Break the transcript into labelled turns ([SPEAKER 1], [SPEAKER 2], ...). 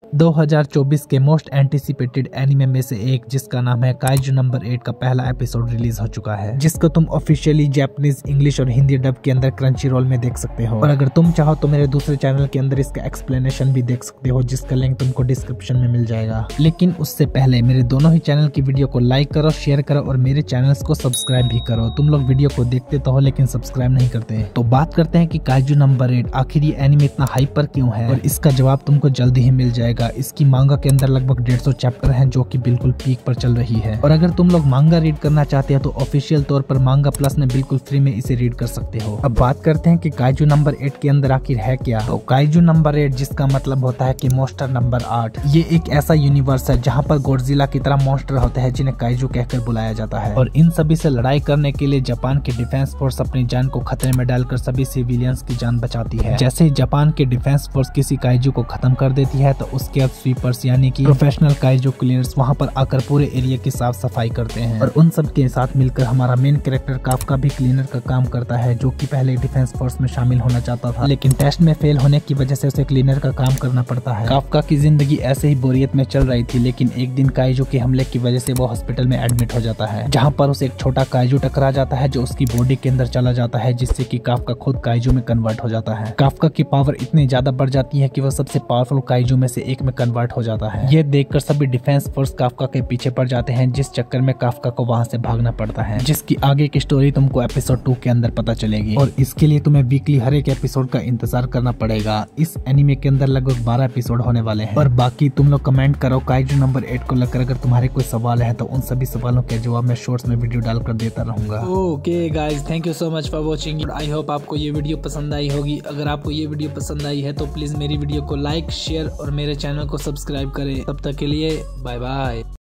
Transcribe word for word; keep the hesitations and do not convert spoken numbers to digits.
[SPEAKER 1] दो हज़ार चौबीस के मोस्ट एंटिसिपेटेड एनिमे में से एक जिसका नाम है काइजू नंबर एट का पहला एपिसोड रिलीज हो चुका है, जिसको तुम ऑफिशियली जापानीज, इंग्लिश और हिंदी डब के अंदर क्रंची रोल में देख सकते हो। और अगर तुम चाहो तो मेरे दूसरे चैनल के अंदर इसका एक्सप्लेनेशन भी देख सकते हो, जिसका लिंक तुमको डिस्क्रिप्शन में मिल जाएगा। लेकिन उससे पहले मेरे दोनों ही चैनल की वीडियो को लाइक करो, शेयर करो और मेरे चैनल्स को सब्सक्राइब भी करो। तुम लोग वीडियो को देखते तो हो लेकिन सब्सक्राइब नहीं करते। तो बात करते हैं कि काइजू नंबर एट आखिर ये एनिमे इतना हाइप पर क्यों है, और इसका जवाब तुमको जल्दी ही मिल जाएगा। इसकी मांगा के अंदर लगभग डेढ़ सौ चैप्टर हैं जो कि बिल्कुल पीक पर चल रही है। और अगर तुम लोग मांगा रीड करना चाहते हो तो ऑफिशियल तौर पर मांगा प्लस में बिल्कुल फ्री में इसे रीड कर सकते हो। अब बात करते हैं कि काइजू नंबर एट के अंदर आखिर है क्या। तो काइजू नंबर एट, जिसका मतलब होता है कि मॉन्स्टर नंबर आठ, ये एक ऐसा यूनिवर्स है जहाँ पर गोडजिला की तरह मॉन्स्टर होते हैं जिन्हें काइजू कहकर बुलाया जाता है। और इन सभी से लड़ाई करने के लिए जापान की डिफेंस फोर्स अपनी जान को खतरे में डालकर सभी सिविलियंस की जान बचाती है। जैसे ही जापान की डिफेंस फोर्स किसी काइजू को खत्म कर देती है तो उसके बाद स्वीपर्स यानी कि प्रोफेशनल काइजू क्लीनर्स वहां पर आकर पूरे एरिया की साफ सफाई करते हैं। और उन सब के साथ मिलकर हमारा मेन कैरेक्टर काफका भी क्लीनर का काम करता है, जो कि पहले डिफेंस फोर्स में शामिल होना चाहता था, लेकिन टेस्ट में फेल होने की वजह से उसे क्लीनर का काम करना पड़ता है। काफका की जिंदगी ऐसे ही बोरियत में चल रही थी, लेकिन एक दिन काइजू के हमले की वजह से वो हॉस्पिटल में एडमिट हो जाता है, जहाँ पर उसे एक छोटा काइजू टकरा जाता है जो उसकी बॉडी के अंदर चला जाता है, जिससे कि काफका खुद काइजू में कन्वर्ट हो जाता है। काफका की पावर इतनी ज्यादा बढ़ जाती है कि वो सबसे पावरफुल काइजू में से एक में कन्वर्ट हो जाता है। ये देखकर सभी डिफेंस फोर्स काफका के पीछे पड़ जाते हैं, जिस चक्कर में काफका को वहां से भागना पड़ता है, जिसकी आगे की स्टोरी तुमको एपिसोड टू के अंदर पता चलेगी। और इसके लिए तुम्हें वीकली हर एक एपिसोड का इंतजार करना पड़ेगा। इस एनिमे के अंदर लगभग बारह एपिसोड होने वाले हैं। और बाकी तुम लोग कमेंट करो काइजू नंबर एट को लेकर, अगर तुम्हारे कोई सवाल है तो उन सभी सवालों के जवाब मैं शॉर्ट्स में वीडियो डालकर देता रहूंगा।
[SPEAKER 2] Okay guys, thank you so much for watching. I hope आपको ये वीडियो पसंद आई होगी। अगर आपको ये वीडियो पसंद आई है तो प्लीज मेरी वीडियो को लाइक, शेयर और मेरे चैनल को सब्सक्राइब करें। तब तक के लिए बाय बाय।